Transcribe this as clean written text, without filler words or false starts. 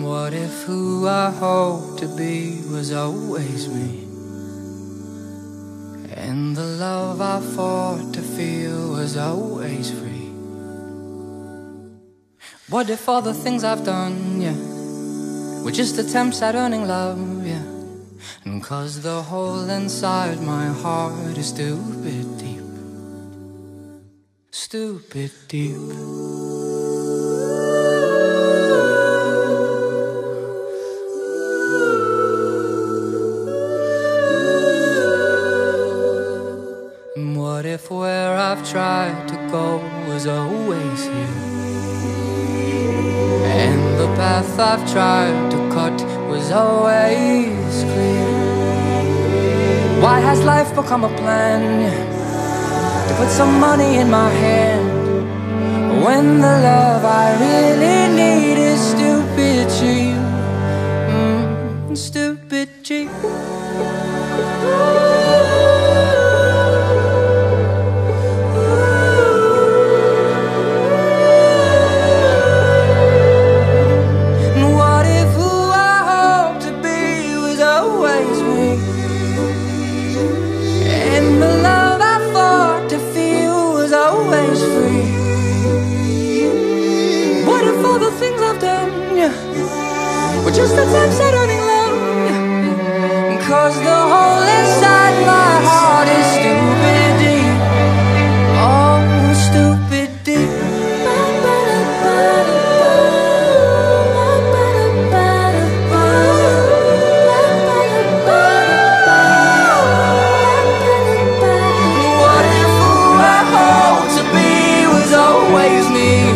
What if who I hoped to be was always me? And the love I fought to feel was always free? What if all the things I've done, yeah, were just attempts at earning love, yeah? And 'cause the hole inside my heart is stupid deep, stupid deep. What if where I've tried to go was always here, and the path I've tried to cut was always clear? Why has life become a plan to put some money in my hand, when the love I really need is stupid cheap, stupid cheap? Just attempts at earning love, 'cause the hole inside my heart is stupid deep, oh, stupid deep. What if who I hope to be was always me?